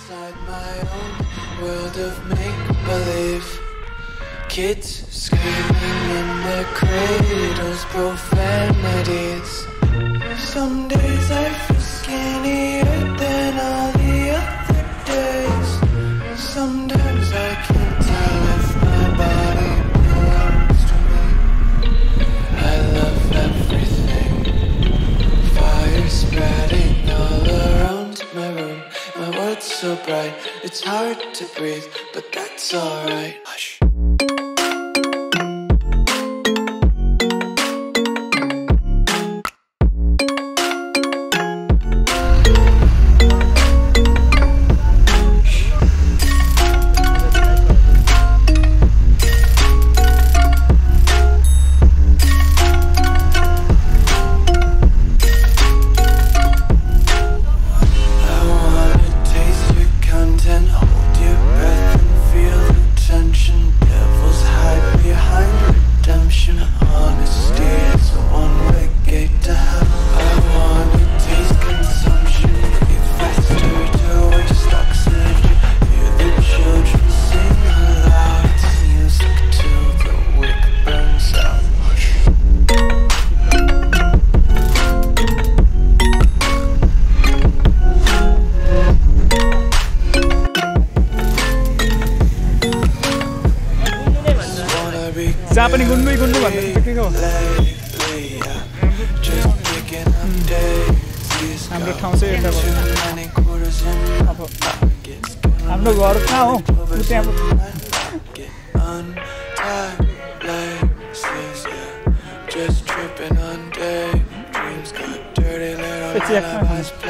inside my own world of make-believe. Kids screaming in their cradles, profanities. Some days I feel skinnier than all the other days. Sometimes I can't tell if my body belongs to me. I love everything. Fire spreading all around my room. My world's so bright, it's hard to breathe, but that's alright. Hush. जहाँ पनि गुन्डु गुन्डु भन्ने बित्तिकै हाम्रो ठाउँ चाहिँ यता भयो अब हाम्रो घर कहाँ हो त्यहाँ just tripping on day dreams got dirty little